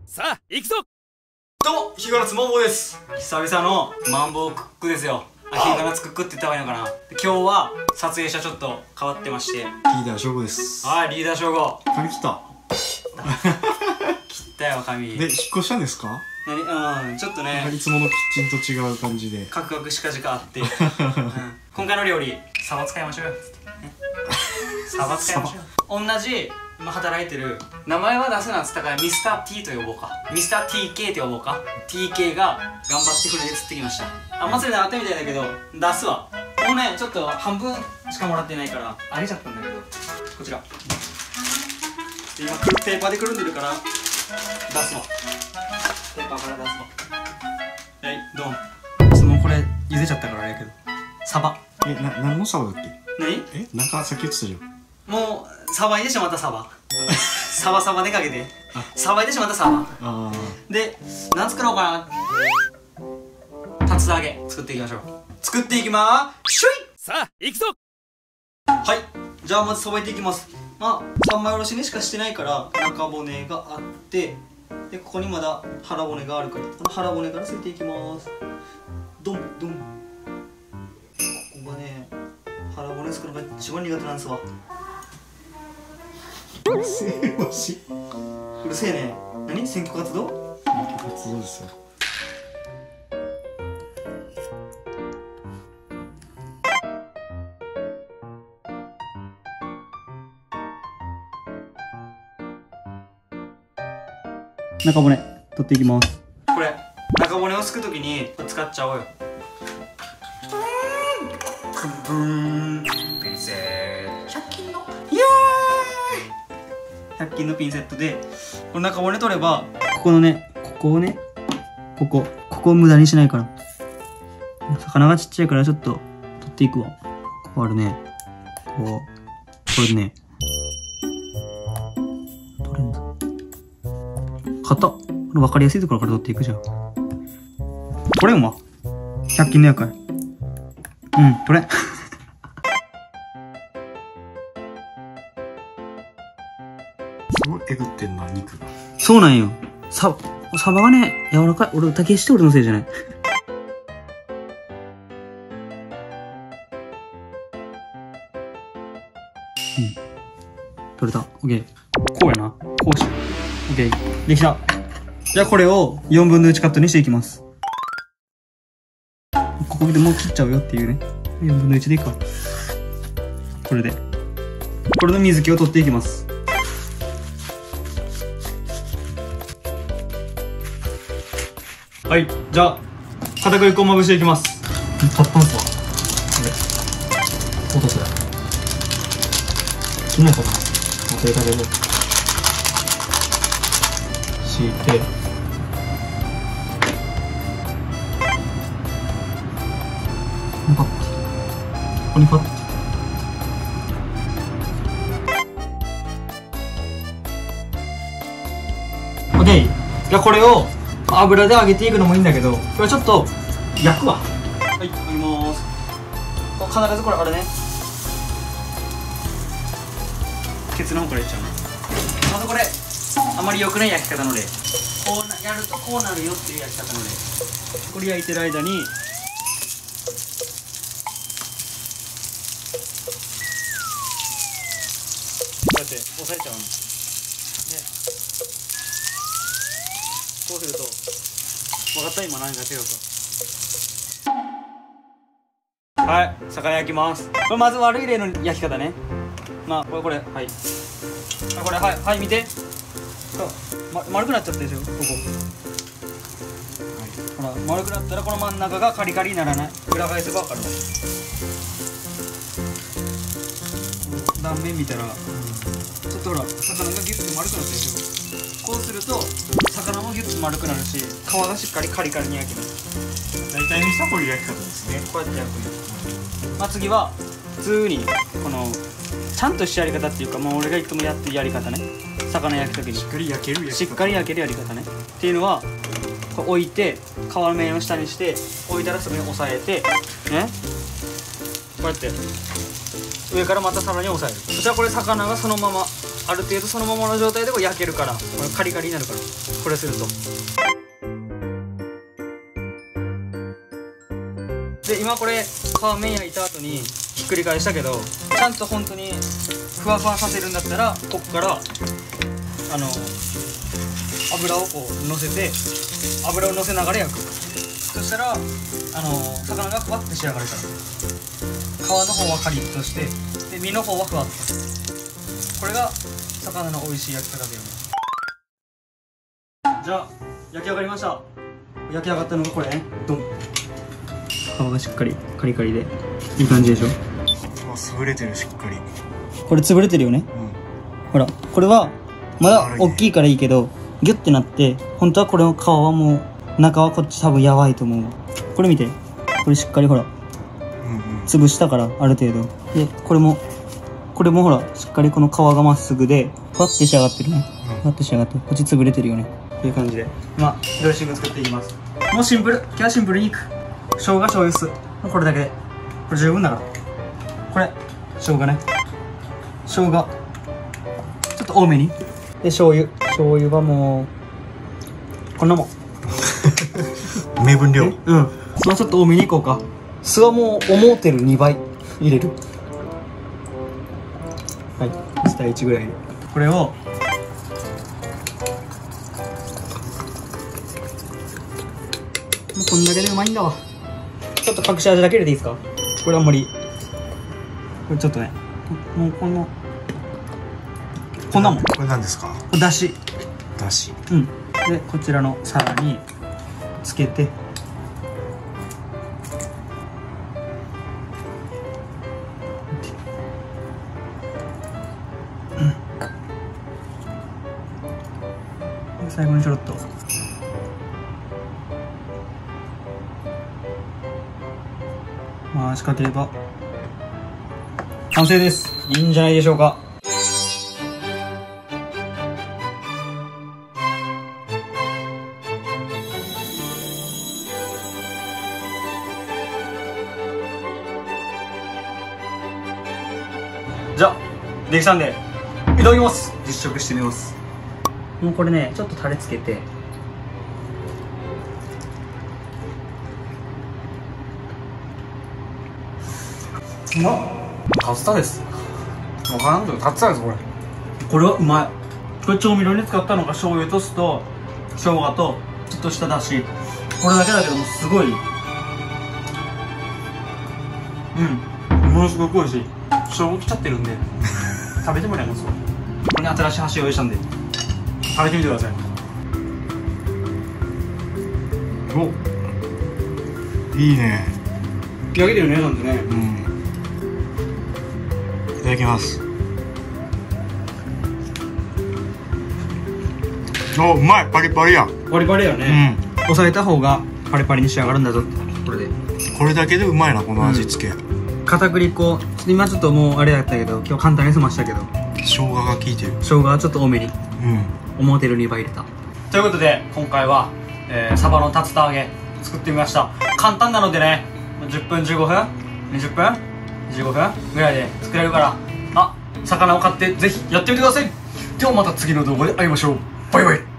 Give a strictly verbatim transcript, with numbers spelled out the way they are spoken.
さあ行くぞ。 どうも、日向夏マンボウです。久々のマンボウクックですよ。あ、日向夏クックって言った方がいいのかな。今日は撮影者ちょっと変わってまして、リーダー翔吾です。 はい、リーダー翔吾。 髪切った。 切ったよ、髪。 で、引っ越したんですか？ 何、うん、ちょっとね、 いつものキッチンと違う感じでカクカクしかじかあって、うん、今回の料理、サバ使いましょうよ、ね、サバ使いましょう。同じ今働いてる、名前は出すなっつったからミスター T と呼ぼうか、ミスター ティーケー って呼ぼうか。 ティーケー が頑張ってくれて釣ってきました。あ、祭りであったみたいだけど出すわ。もうね、ちょっと半分しかもらってないからあげちゃったんだけど、こちら今ペーパーでくるんでるから出すわ。ペーパーから出すわ。はい、ドン。ちょっともうこれ茹でちゃったからあれやけど、サバ。 え、な、何のサバだっけ？ 何？ え、なんかさっき言ってたじゃん。 もうサバいでしょ、またサバ。サバサバでかけてサバいでしょ、またサバ。 あで、何作ろうかな。竜田揚げ作っていきましょう。作っていきまーしょい。 さあ行くぞ。 はい、じゃあまずさばいていきます。まあ三枚おろしにしかしてないから中骨があって、でここにまだ腹骨があるから、この腹骨からついていきます。ドンドン。ここがね、腹骨作るのが一番苦手なんですわ。 うるせえわし。 うるせえね。何？選挙活動？ 選挙活動ですよ。 中骨取っていきます。これ中骨をすくときに使っちゃおうよ。ブーンピンセット、ひゃく均のイエーイ、ひゃく均のピンセットでこの中骨取れば、ここのね、ここをね、ここここを無駄にしないから。魚がちっちゃいからちょっと取っていくわ。ここあるね、こうこれね、取れんぞ。硬っ。これ分かりやすいところから取っていくじゃん。取れんわ。ひゃく均のやかい。うん、取れん。 すごいえぐってんな、肉が。 そうなんよ。ササバがね、柔らかい。俺、竹して俺のせいじゃない。うん。取れた。オッケー。こうやな。こうしよう。オッケー。できた。じゃあこれをよんぶんのいちカットにしていきます。ここでもう切っちゃうよっていうね。よんぶんのいちでいいか。これで。これの水気を取っていきます。はい。じゃあ、片栗粉をまぶしていきます。パッパンすわ。これ。落とせ。昨日かな。忘れたけど。敷いて。パッここにパッと。オッケー。じゃあこれを油で揚げていくのもいいんだけど、これちょっと焼くわ。はい、揚げます。必ずこれあれね、ケツの方からいっちゃうね。まずこれあまり良くない焼き方ので、こうやるとこうなるよっていう焼き方ので、これ焼いてる間にこうやって押さえちゃうので、こうすると分かった？今何が違うか。はい、魚焼きます。これまず悪い例の焼き方ね。まあこれこれはい、あ、これはいはい、見て、ま、丸くなっちゃったでしょ、ここ。ほら、丸くなったらこの真ん中がカリカリにならない。裏返せば分かるわ。断面見たら、ちょっとほら、魚がギュッと丸くなったでしょ。こうすると魚もギュッと丸くなるし、皮がしっかりカリカリに焼ける。 大体の人はこういう焼き方ですね。 こうやって焼くの。まあ次は普通にこのちゃんとしたやり方っていうか、もう俺がいつもやってるやり方ね。魚焼くときにしっかり焼ける焼き方。 しっかり焼けるやり方ね。っていうのは、こう置いて皮面を下にして置いたらすぐに押さえてね、こうやって上からまたさらに押さえる。そしたらこれ魚がそのままある程度そのままの状態でも焼けるから、これカリカリになるから、これすると。で今これ皮面焼いた後にひっくり返したけど、ちゃんと本当にふわふわさせるんだったら、こっからあの油をこうのせて、油をのせながら焼く。そしたらあの魚がふわって仕上がるから、皮の方はカリッとして、で身の方はふわっと。これが魚の美味しい焼き方だよね。じゃあ焼き上がりました。焼き上がったのがこれね、ドン。皮がしっかりカリカリでいい感じでしょ。 潰れてる、しっかり。 これ潰れてるよね、うん、ほらこれはまだ大きいからいいけど、ギュッてなって、本当はこれの皮はもう中はこっち多分やばいと思う。これ見て、これしっかりほら、うんうん、潰したからある程度で、これもこれもほらしっかりこの皮がまっすぐでふわって仕上がってるね、ふわって仕上がって、こっち潰れてるよね。こういう感じでまあドレッシング作っていきます。もうシンプル、今日はシンプルにいく。生姜醤油酢、これだけでこれ十分だから。これ生姜ね、生姜ちょっと多めにで、醤油醤油はもうこんなもん目分量。 うん、酢はちょっと多めにいこうか。酢はもう思うてるにばい入れる。はい、いちたいいちぐらいでこれをもうこんだけでうまいんだわ。ちょっと隠し味だけ入れていいですか。これはあんまり、これちょっとね、もうこのこんなもん。 これ何ですか。 だし。 だし。 うん。でこちらの皿につけて、うん、で最後にちょろっと回しかければ完成です。いいんじゃないでしょうか。じゃあできたんでいただきます。実食してみます。もうこれね、ちょっとタレつけて、うまっ。カツタです。わからんけどカツタです。これこれはうまい。これ調味料に使ったのが醤油と酢と生姜とちょっとしただし、これだけだけどもすごい、うんものすごく美味しい。生姜来ちゃってるんで食べてもらいますわ。これに新しい箸用意したんで食べてみてください。 お、いいね。 焼けてるね、なんてね。 うん。いただきます。お、うまい。パリパリや。 パリパリやね。うん。押さえた方がパリパリに仕上がるんだぞ。これで。これだけでうまいな、この味付け。うん、片栗粉、今ちょっともうあれやったけど、今日簡単に済ましたけど。 生姜が効いてる。 生姜はちょっと多めに。うん。思うてるにばい入れた。ということで、今回は、えー、サバの竜田揚げ作ってみました。簡単なのでね、じゅっぷんじゅうごふんにじゅっぷんじゅうごふんぐらいで作れるから、あ、魚を買ってぜひやってみてください。ではまた次の動画で会いましょう。バイバイ。